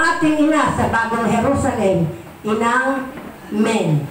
ating ina sa bagong Jerusalem, inang Men.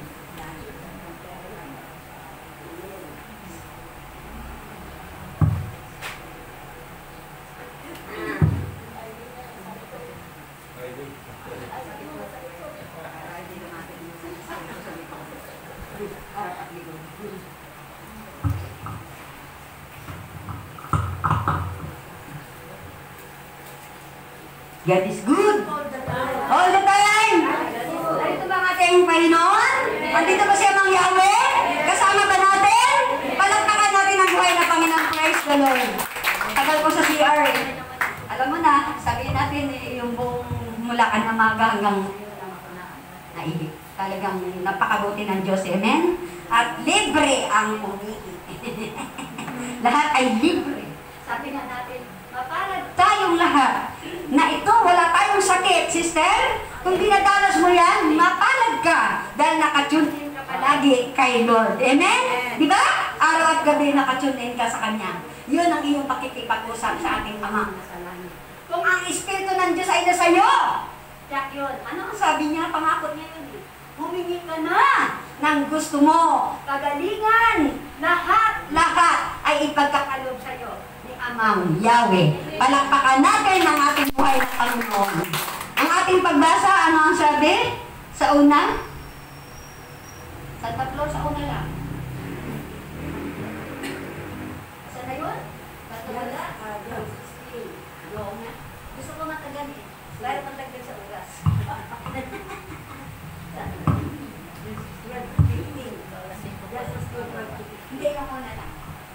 God is good. All the time. Narito ba ang ating Panginoon? Andito ba siya, Mang Yahweh? Kasama ba natin? Palakpakan natin ang buhay na Panginoon. Praise the Lord. Tagal ko sa CR. Alam mo na, sabihin natin yung buong mula ka na maga hanggang naibig. Talagang napakabuti ng Diyos. Amen? At libre ang umiibig. Lahat ay libre. Sabi nga natin, mapalad tayong lahat na ito, wala tayong sakit, sister. Kung dinadanas mo yan, mapalad ka dahil nakatune in ka palagi kay Lord. Amen? Di ba? Araw at gabi nakatune in ka sa Kanya. Yun ang iyong pakikipag-usap sa ating Ama na sa langit. Kung ang Espiritu ng Diyos ay nasa iyo, yak yun. Ano ang sabi niya? Pangakot niya yun. Humingi ka na ng gusto mo. Kagalingan, lahat ay ipagkakalob sa iyo. Amang Yahweh. Palakpakan natin ang ating buhay ng Panginoon. Ang ating pagbasa, ano ang sabi? Sa una? Sa tatlo, sa una lang. Saan na yun? Wala? Yung na. Gusto ko matagal eh. Dahil matagdag sa oras. Hindi lang ko na lang.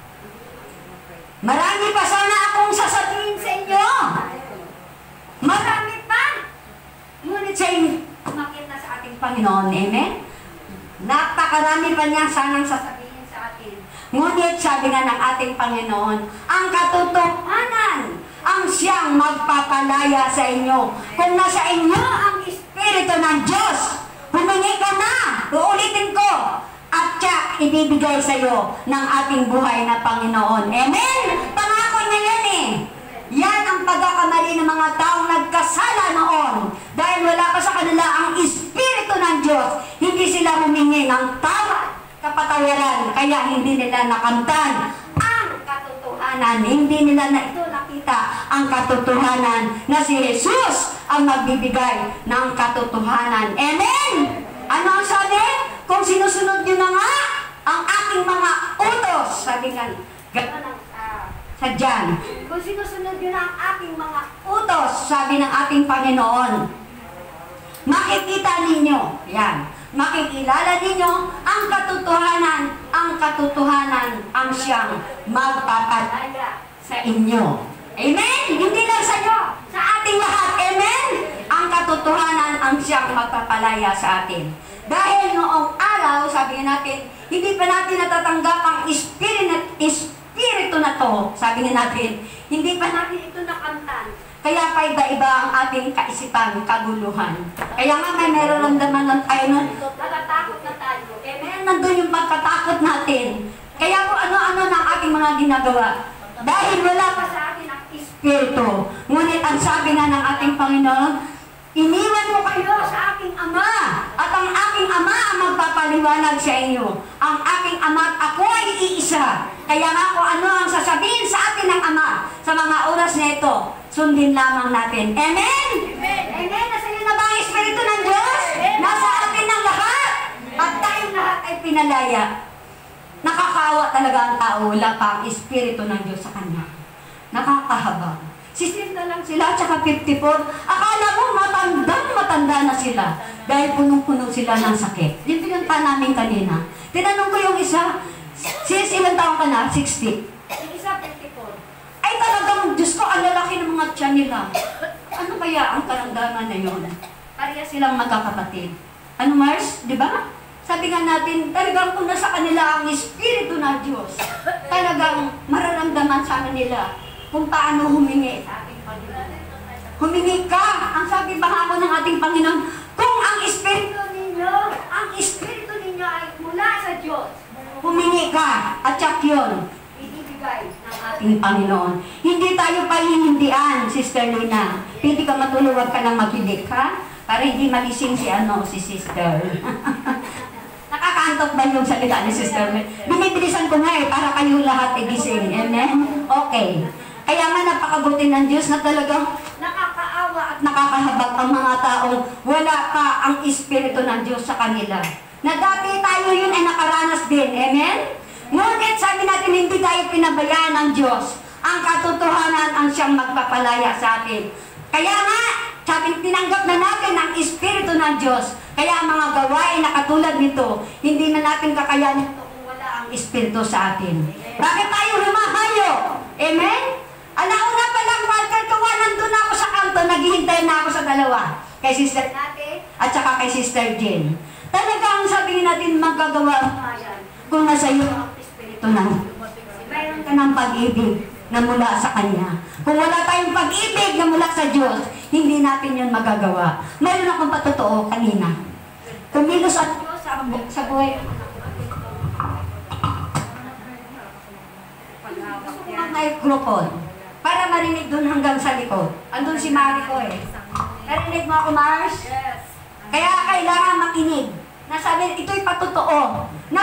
Marami pa sana akong sasabihin sa inyo. Marami pa. Ngunit sa inyo, makita sa ating Panginoon. Amen? Napakarami pa niya sanang sasabihin sa atin. Ngunit sabi nga ng ating Panginoon, ang katotohanan ang siyang magpapalaya sa inyo. Kung nasa inyo ang Espiritu ng Diyos, humingi ka na. Uulitin ko. At siya ibibigay sa iyo ng ating buhay na Panginoon. Amen? Pangako niya yan eh. Yan ang pagkakamali ng mga taong nagkasala noon. Dahil wala pa sa kanila ang Espiritu ng Diyos. Hindi sila humingi ng tama, kapatawaran. Kaya hindi nila nakamtan ang katotohanan. Hindi nila na ito nakita ang katotohanan na si Jesus ang magbibigay ng katotohanan. Amen? Ano ang sabi? Kung sinusunod nyo na nga ang aking mga utos, sabi nga, gano'n sa John. Kung sinusunod nyo na ang aking mga utos, sabi ng ating Panginoon, makikita ninyo, yan, makikilala ninyo ang katotohanan ang siyang magpapalaya sa inyo. Amen? Hindi lang sa inyo, sa ating lahat. Amen? Ang katotohanan ang siyang magpapalaya sa atin. Dahil noong araw, sabi natin, hindi pa natin natatanggap ang espiritu na to, sabi natin, hindi pa natin ito nakamtan. Kaya pa iba-iba ang ating kaisipan, kaguluhan. Kaya nga may meron naman tayo nun, natatakot na tayo. Amen? Nandun yung pagkatakot natin. Kaya po ano-ano ng ating mga ginagawa. Dahil wala pa sa atin ang espiritu. Ngunit ang sabi nga ng ating Panginoon, iniwan mo kayo sa aking Ama, at ang aking Ama ang magpapaliwanag sa inyo. Ang aking Ama at ako ay iisa. Kaya nga kung ano ang sasabihin sa atin ng Ama sa mga oras na ito, sundin lamang natin. Amen? Amen? Amen? Nasa iyo na ba ang Espiritu ng Diyos? Nasa atin ang lahat. At tayong lahat ay pinalaya. Nakakaawa talaga ang tao, wala pa ang Espiritu ng Diyos sa kanya. Nakakahabang. 60 lang sila, tsaka 54. Akala mo, matanda na sila. Dahil punong-puno sila ng sakit. Yung pinunta namin kanina. Tinanong ko yung isa, sis, ilang taon ka na? 60. Yung isa, 54. Ay talagang, Diyos ko, ang lalaki ng mga tiyan nila. Ano kaya ang karamdaman na yun? Pareha silang magkakapatid. Ano, Mars? Di ba? Sabi nga natin, talagang kung nasa kanila ang Espiritu ng Diyos, talagang mararamdaman sa nila kung paano humingi sa ating Panginoon. Humingi ka, ang sabi pa nga ng ating Panginoon, kung ang Espiritu ninyo ay mula sa Diyos, humingi ka, at yak yun, ibibigay ng ating Panginoon. Hindi tayo pahihindian, Sister Lina. Pwede ka matulog, wag ka nang maghilik, ha? Para hindi magising si Sister. Nakakaantok ba yung salita ni Sister? Binibilisan ko nga para kayo lahat igising. Amen? Okay. Kaya nga napakabuti ng Diyos na talagang nakakaawa at nakakahabag ang mga taong wala pa ang Espiritu ng Diyos sa kanila. Na dati tayo yun ay nakaranas din. Amen? Ngunit sabi natin hindi tayo pinabayaan ng Diyos. Ang katotohanan ang siyang magpapalaya sa atin. Kaya nga, sabi, tinanggap na natin ang Espiritu ng Diyos. Kaya ang mga gawain na katulad nito, hindi na natin kakayanin ito kung wala ang Espiritu sa atin. Bakit tayo humahayo? Amen? Alauna pa lang, Walter, kawa, nandun ako sa kanto, naghihintay na ako sa dalawa. Kay Sister Nate at saka kay Sister Jane. Talagang sabihin natin magagawa kung nasa iyo ang Espiritu ng Diyos. Mayroon ka ng pag-ibig na mula sa Kanya. Kung wala tayong pag-ibig na mula sa Diyos, hindi natin yun magagawa. Mayroon akong patotoo kanina. Kumilos at Diyos sa buhay. Gusto ko mag-microphone para marinig doon hanggang sa likod. Andun si Marico eh. Narinig mo ako, Mars? Yes. Kaya kailangan makinig. Nasabi, ito'y patotoo. Na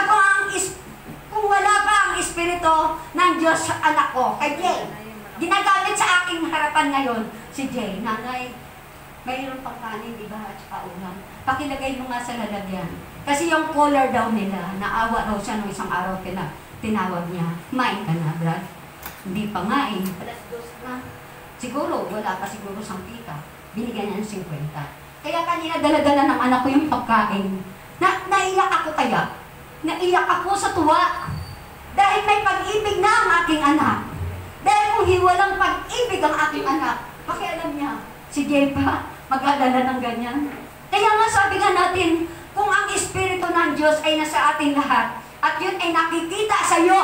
kung wala pa ang Espiritu ng Diyos sa anak ko, kay Jay, ginagamit sa aking harapan ngayon, si Jay, nanay, mayroon pang kanin, di ba, at saka ulam. Pakilagay mo nga sa lalagyan. Kasi yung caller daw nila, naawa raw siya nung isang araw, tinawag niya, kumain ka na, Brad? Hindi pa nga eh. Alas 2 na. Siguro, wala pa siguro sang pita. Binigyan niya ng 50. Kaya kanina dala-dala ng anak ko yung pagkain. Naiyak ako kaya. Naiyak ako sa tuwa. Dahil may pag-ibig na ang aking anak. Dahil kung walang pag-ibig ang aking anak, pakialam niya, si Jay pa, magdadala ng ganyan. Kaya nga sabi nga natin, kung ang Espiritu ng Diyos ay nasa ating lahat, at yun ay nakikita sa iyo,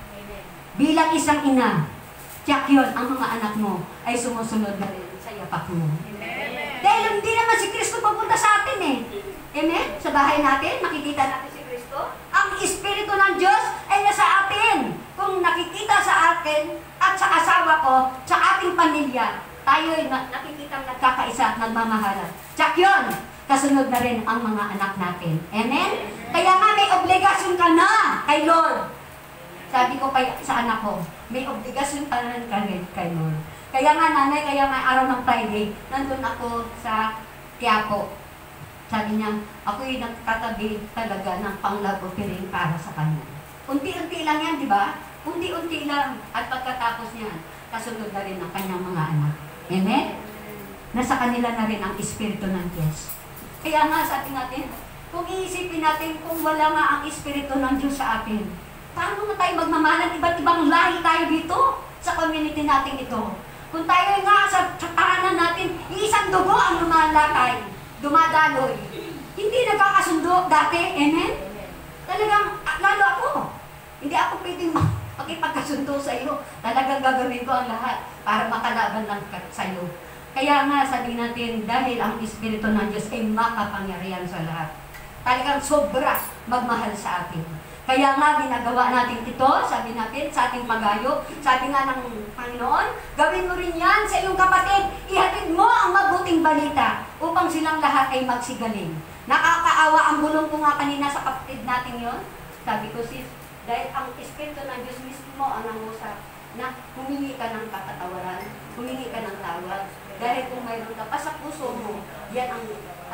bilang isang ina, tiyak yun, ang mga anak mo ay sumusunod na rin sa yapak mo. Dahil hindi naman si Kristo papunta sa atin eh. Amen? Sa bahay natin, makikita natin si Kristo. Ang Espiritu ng Diyos ay nasa atin. Kung nakikita sa akin at sa asawa ko, sa ating pamilya, tayo ay nakikita nagkakaisa at nagmamahalan. Tiyak yun, kasunod na rin ang mga anak natin. Amen? Kaya nga may obligasyon ka na kay Lord. Sabi ko sa anak ko, may obligasyon ka na kay Lord. Kaya nga nanay, kaya nga araw ng Friday, nandun ako sa Quiapo. Sabi niya, ako'y nagtatabi talaga ng pang-love offering para sa kanya. Unti-unti lang yan, di ba? Unti-unti lang. At pagkatapos niyan, kasunod na rin ang kanyang mga anak. Amen? Nasa kanila na rin ang Espiritu ng Diyos. Kaya nga sabi natin, kung iisipin natin kung wala nga ang Espiritu ng Diyos sa atin, paano na tayo magmamahalan? Iba't ibang lahi tayo dito sa community natin ito. Kung tayo nga sa tahanan natin, isang dugo ang lumalakay, dumadaloy. Hindi nagkakasundo dati, amen? Talagang, lalo ako. Hindi ako pwedeng makipagkasundo sa iyo. Talagang gagawin ko ang lahat para makalaban lang sa iyo. Kaya nga, sabi natin, dahil ang Espiritu ng Diyos ay makapangyarihan sa lahat. Talagang sobra magmahal sa atin. Kaya nga, ginagawa natin ito, sabi natin, sa ating pagayo. Sabi nga ng Panginoon, gawin mo rin yan sa iyong kapatid. Ihatid mo ang mabuting balita upang silang lahat ay magsigaling. Nakakaawa ang bulong ko nga kanina sa kapatid natin yon. Sabi ko, sis, dahil ang Espiritu ng Diyos mismo ang nangusap na humingi ka ng katatawaran, humingi ka ng tawad. Dahil kung mayroon ka pa sa puso mo, yan ang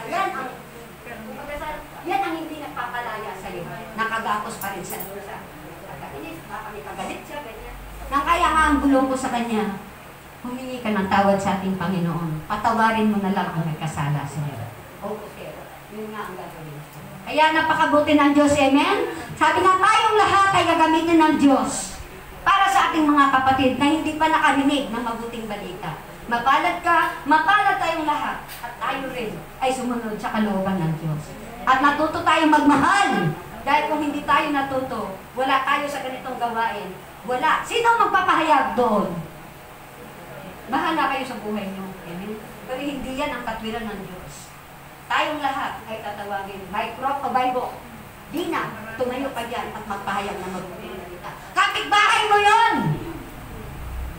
hindi nagpapalaya sa iyo. Nakagapos pa rin siya doon sa kainis, baka may kagalit siya, ganyan. Nang kaya nga ang bulong ko sa kanya, humingi ka ng tawad sa ating Panginoon. Patawarin mo na lang ang nagkasala sa iyo. Okay, yun nga ang gagawin. Kaya napakabuti ng Diyos, amen? Sabi nga tayong lahat ay gagamitin ng Diyos para sa ating mga kapatid na hindi pa nakarinig ng mabuting balita. Mapalad ka, mapalad tayong lahat at tayo rin ay sumunod sa kalooban ng Diyos. At natuto tayong magmahal. Dahil kung hindi tayo natuto, wala tayo sa ganitong gawain. Wala. Sino magpapahayag doon? Bahala kayo sa buhay niyo. Amen? Pero hindi yan ang katwiran ng Diyos. Tayong lahat ay tatawagin. Bible. Di na, tumayo pa dyan at magpahayag ng mabuting balita. Kapitbahay mo yun!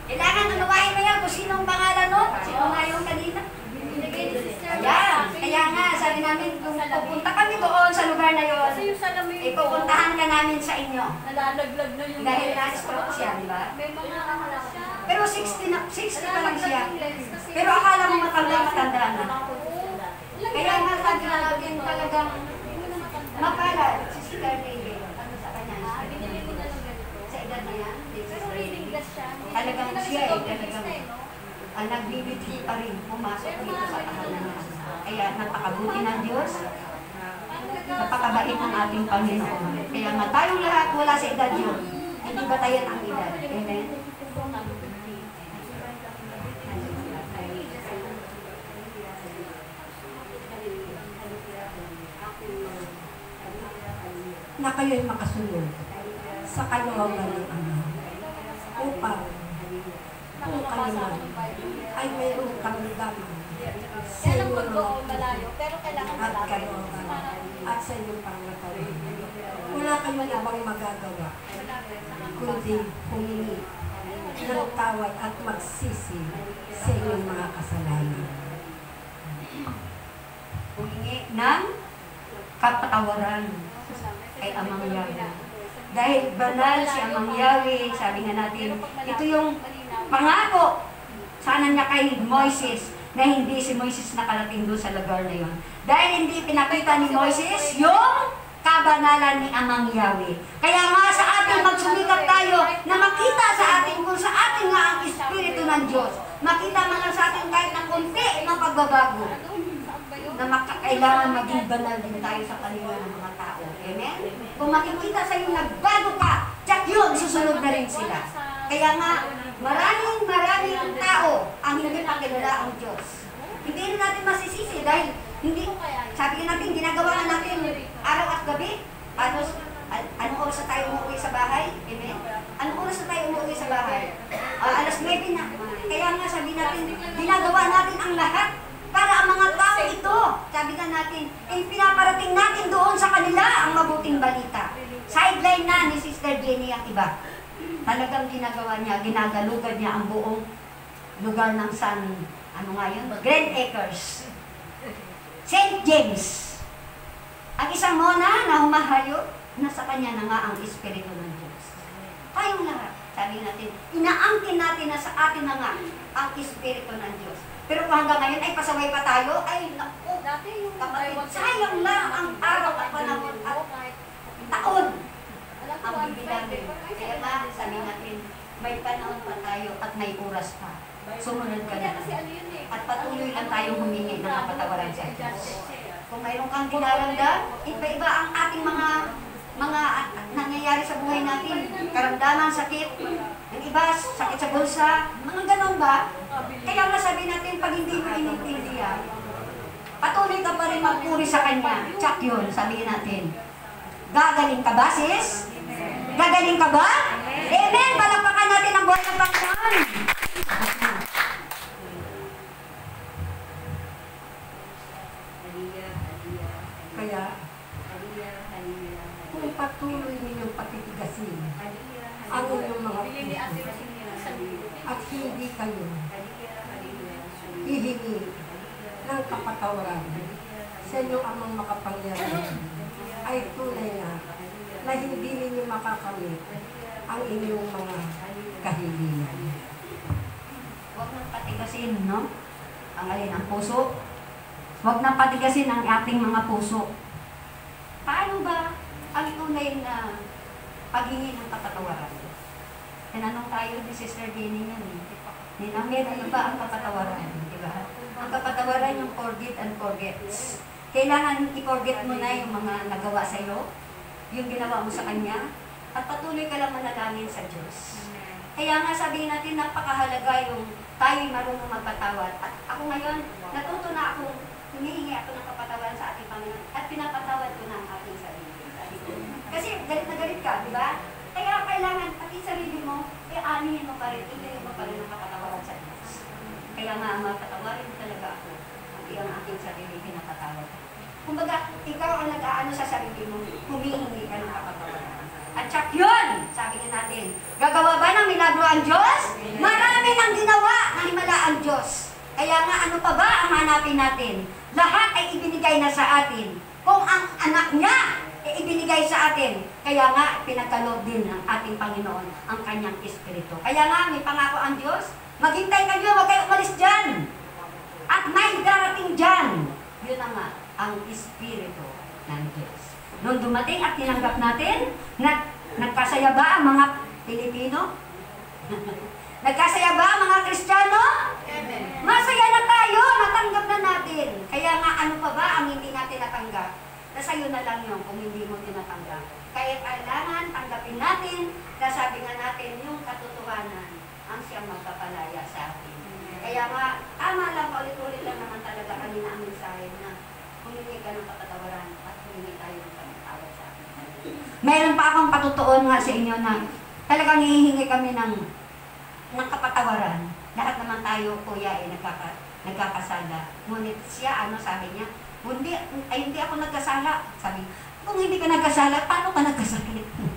Kailangan unawain mo yan kung sinong pangalan nun. Sino nga yung kanina? Ayan. Kaya nga, sabi namin, kung pupunta kami doon sa lugar na yon, ipupuntahan ka namin sa inyo. Nalalaglag na yung Dahil na-stroke siya, di ba? may mga siya. Pero 60 pa lang siya. Pero akala mo matanda na. Kaya nga sabi natin talagang mapalad si Sister Lily. Ano sa kanya? Sa edad na yan? Pero reading glass siya. Talagang siya talagang ang nagbibigay pa rin pumasok dito sa tahanan niya. Kaya napakabuti ng Diyos, napakabait ng ating Panginoon. Kaya nga tayong lahat wala sa edad yun. Hindi batayan ang edad. Amen? Na kayo'y makasunod sa kalooban ng Ama upang kung kayo man ay mayroong karamdaman sa Kaya lang inyong mag-go mga malayo, pero kailangan at malapit. kalooban at sa inyong pangatawan. Wala kayong ibang magagawa kundi humingi ng tawad at magsisi sa inyong mga kasalanan. Humingi ng kapatawaran kay Amang Yahweh. Dahil banal si Amang Yahweh, sabi nga natin, ito yung pangako sana niya kay Moises na hindi si Moises nakarating doon sa lugar na yon. Dahil hindi pinakita ni Moises yung kabanalan ni Amang Yahweh. Kaya nga sa atin magsumikap tayo na makita sa atin kung sa atin nga ang Espiritu ng Diyos. Makita man lang sa atin kahit ng konti ng pagbabago na kailangan maging banal din tayo sa kanila ng mga tao. Amen? Kung makikita sa iyo nagbago ka, tsak yun, susunod na rin sila. Kaya nga, maraming tao ang hindi pa kilala ang Diyos. Hindi rin natin masisisi dahil hindi, sabi natin, ginagawa nga natin araw at gabi. Anong oras na tayo umuwi sa bahay? Amen? Anong oras na tayo umuwi sa bahay? Alas 9 na. Kaya nga sabi natin, ginagawa natin ang lahat para ang mga tao ito, sabi nga natin, pinaparating natin doon sa kanila ang mabuting balita. Sideline na ni Sister Jenny ang iba. Talagang ginagawa niya, ginagalugad niya ang buong lugar ng Grand Acres. St. James. Ang isang mona na humahayo, nasa kanya na nga ang Espiritu ng Diyos. Tayong lahat, sabi natin, inaangkin natin na sa atin na nga ang Espiritu ng Diyos. Pero kung hanggang ngayon ay pasaway pa tayo, ay naku, kapatid, sayang lang ang araw at panahon at taon ang bibilangin. Kaya nga, sabi natin, may panahon pa tayo at may oras pa. Sumunod ka na. At patuloy lang tayong humingi ng kapatawaran sa Diyos. Kung mayroon kang dinaramdam, iba-iba ang ating mga nangyayari sa buhay natin. Karamdaman, sakit, yung iba, sakit sa bulsa, mga ganon ba? Kaya nga sabi natin, pag hindi mo inintindihan, patuloy ka pa rin magpuri sa Kanya. Tsak yun, sabihin natin. Gagaling ka ba, sis? Gagaling ka ba? Amen! Palakpakan natin ang buhay ng Panginoon. Kaya, kung patuloy ninyong patitigasin ang inyong mga puso at hindi kayo hihingi ng kapatawaran sa inyong amang makapangyarihan, ay tunay na hindi ninyo makakamit ang inyong mga kahilingan. Huwag nang patigasin, no? Ang alin ang puso. Huwag nang patigasin ang ating mga puso. Paano ba ang tunay na paghingi ng kapatawaran? Tinanong tayo ni Sister Jenny yan. Ninamit, ano ba ang kapatawaran? Diba? Ang kapatawaran yung forget and forgets. Kailangan i-forget mo na yung mga nagawa sa iyo, yung ginawa mo sa Kanya, at patuloy ka lang manalangin sa Diyos. Kaya nga sabihin natin, napakahalaga yung tayo'y marunong magpatawad. At ako ngayon, natuto na akong humihingi ako ng kapatawaran sa ating Panginoon at pinapatawad ko na ang ating sarili. Kasi galit na galit ka, di ba? Kaya kailangan pati sarili mo, aanihin mo pa rin, ibigay mo pa rin ang kapatawaran sa Diyos. Kaya nga, mapatawarin mo talaga ako, pati ang ating sarili, pinapatawad. Kumbaga, ikaw ang nag-aano sa sarili mo, humihingi ka ng kapatawaran. At tsak yun, sabi nga natin, gagawa ba ng milagro ang Diyos? Marami nang ginawa ng himala ang Diyos. Kaya nga ano pa ba ang hanapin natin? Lahat ay ibinigay na sa atin. Kung ang anak niya ay ibinigay sa atin, kaya nga pinagkaloob din ng ating Panginoon ang kanyang Espiritu. Kaya nga may pangako ang Diyos, maghintay kayo, huwag kayo umalis dyan. At may darating dyan. Yun na nga, ang Espiritu ng Diyos. Nung dumating at tinanggap natin, nagkasaya ba ang mga Pilipino? Nagkasaya ba ang mga Kristiyano? Masaya na tayo, natanggap na natin. Kaya nga, ano pa ba ang hindi natin natanggap? Nasa'yo na lang yun kung hindi mo tinatanggap. Kaya kailangan tanggapin natin, sabi nga natin, yung katotohanan ang siyang magpapalaya sa atin. Kaya nga, tama lang, paulit-ulit lang naman talaga kanina ang mensahe na humingi ka ng kapatawaran at humingi tayo ng pagtawad sa atin. Mayroon pa akong patutuon nga sa inyo na talagang hihingi kami ng kapatawaran. Lahat naman tayo, kuya, nagkakasala. Ngunit siya, sabi niya, hindi ako nagkasala. Sabi, kung hindi ka nagkasala, paano ka nagkasala?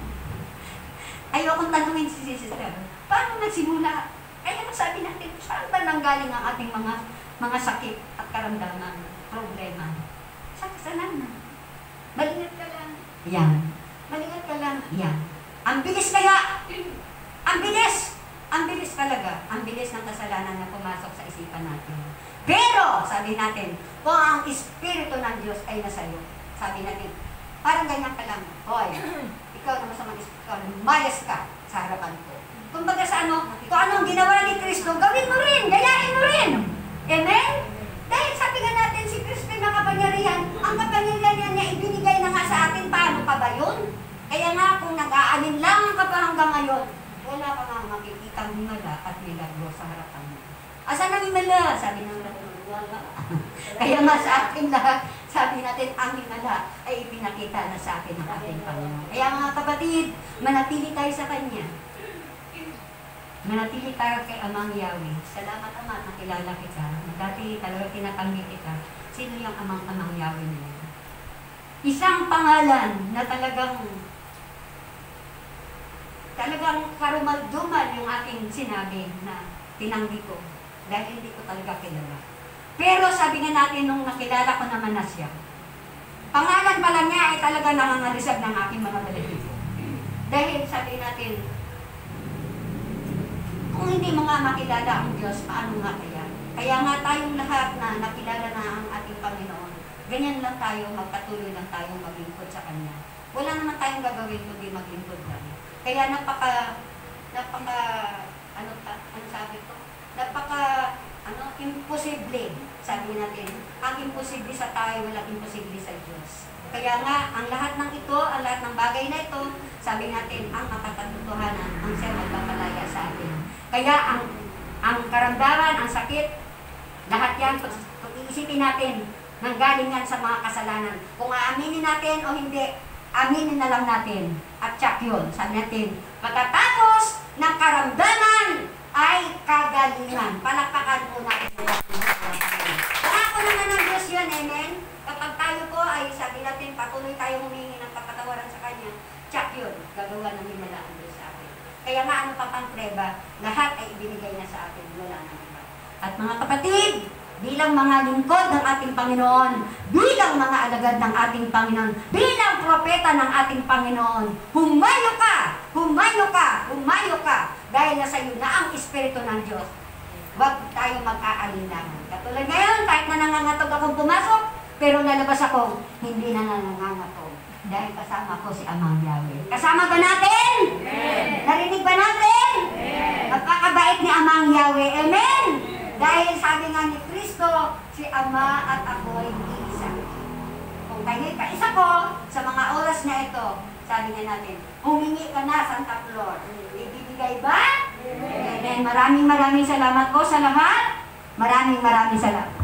Ayokong tanungin si sister, paano nagsimula? Kaya sabi natin, saan ba nanggaling ang ating mga sakit at karamdaman, problema? Sa kasalanan. Malingat ka lang. Yan. Malingat ka lang. Yan. Ang bilis kaya. Ang bilis. Ang bilis talaga. Ang bilis ng kasalanan na pumasok sa isipan natin. Pero, sabi natin, kung ang Espiritu ng Diyos ay nasa iyo, sabi natin, parang ganyan ka lang. Hoy, ikaw na masamang Espiritu, mayas ka sa harapan ko. Kumbaga sa kung anong ginawa ni Kristo, gawin mo rin, gayahin mo rin. Amen? Dahil sabi nga natin, si Kristo na kapangyarihan, ang kapangyarihan niya ibinigay na nga sa atin, paano pa ba yun? Kaya nga, kung nag-aalin lang ka pa hanggang ngayon, wala ka nga makikitang himala at milagro sa harapan mo. Asan ang himala? Sabi ng wala. Kaya nga sa akin lahat, sabi natin, ang himala ay ipinakita na sa atin ng ating Panginoon. Kaya mga kapatid, manatili tayo sa Kanya. Manatili tayo kay Amang Yahweh. Salamat Ama, nakilala kita. Dati talaga tinatanggi kita. Sino yung Amang Yahweh na yun? Isang pangalan na talagang karumalduman yung aking sinabi na tinanggi ko dahil hindi ko talaga kilala. Pero sabi nga natin nung nakilala ko naman na siya, pangalan pala niya ay talaga nangangarisag ng aking mga balahibo. Dahil sabi natin, kung hindi mo nga makilala ang Diyos, paano nga kaya? Kaya nga tayong lahat na nakilala na ang ating Panginoon, ganyan lang tayo, magpatuloy lang tayo maglingkod sa Kanya. Wala naman tayong gagawin kundi maglingkod lang. Kaya imposible, sabi natin, ang imposible sa tayo, walang imposible sa Diyos. Kaya nga, ang lahat ng ito, ang lahat ng bagay na ito, sabi natin, ang makakatotohanan, ang siya magpapalaya sa atin. Kaya ang karamdaman, ang sakit, lahat yan, kung iisipin natin, nanggaling yan sa mga kasalanan. Kung aaminin natin o hindi, aminin na lang natin. At tsak yun, sabi natin, pagkatapos ng karamdaman ay kagalingan. Palakpakan po natin. Pangako naman ng Diyos yun, amen? Kapag tayo po ay sabi natin, patuloy tayo humingi ng kapatawaran sa Kanya, tsak yun, gagawa ng himala ang Diyos sa atin. Kaya nga, ano pa pang preba, lahat ay ibinigay na sa atin, wala nang iba. At mga kapatid, bilang mga lingkod ng ating Panginoon, bilang mga alagad ng ating Panginoon, bilang propeta ng ating Panginoon, humayo ka! Humayo ka! Humayo ka! Dahil nasa iyo na ang Espiritu ng Diyos. Huwag tayo mag-aalinlangan. Katulad ngayon, kahit na nangangatog akong pumasok, pero lalabas ako, hindi na nangangatog. Dahil kasama ko si Amang Yahweh. Kasama ba natin? Amen. Narinig ba natin? Amen. Napakabait ni Amang Yahweh. Amen? Dahil sabi nga ni Kristo, si Ama at ako ay iisa. Kung kayo'y kaisa ko, sa mga oras na ito, sabi nga natin, humingi ka na, Santa Flor. Ibibigay ba? Amen. Maraming salamat po sa lahat. Maraming salamat.